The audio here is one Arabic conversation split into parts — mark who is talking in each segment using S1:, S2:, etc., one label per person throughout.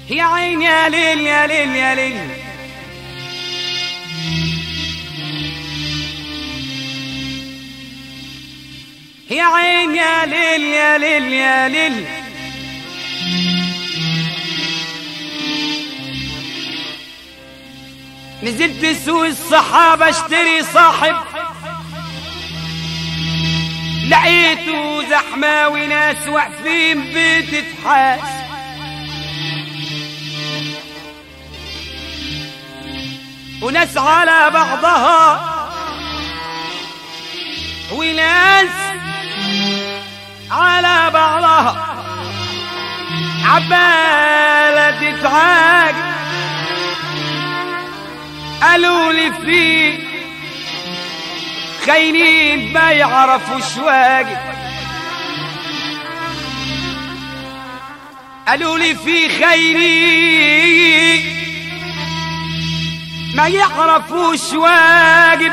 S1: يا عين يا ليل يا ليل يا ليل يا عين يا ليل يا ليل يا ليل نزلت سوق الصحابة اشتري صاحب لقيته زحمة وناس واقفين بتتحاس وناس على بعضها وناس على بعضها عبالة تتعاجب قالوا لي في خاينين ما يعرفوش واجب قالوا لي في خاينين ما يعرفوش واجب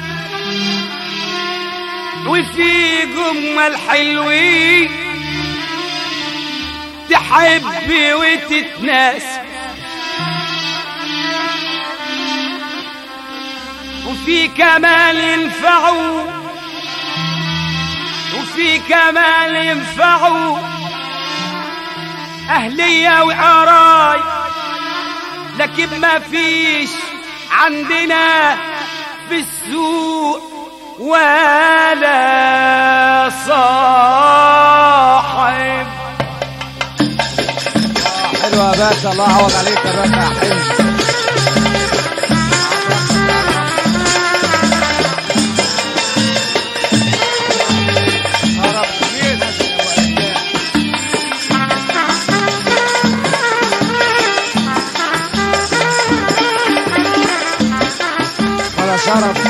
S1: وفي جمل حلوين تحب وتتناسب وفي كمال ينفعوا وفي كمال ينفعوا أهلية وقراي لكن ما فيش عندنا في السوق ولا صاحب.
S2: حلوة يا باشا، الله يعوض عليك يا باشا يا حلو. شرف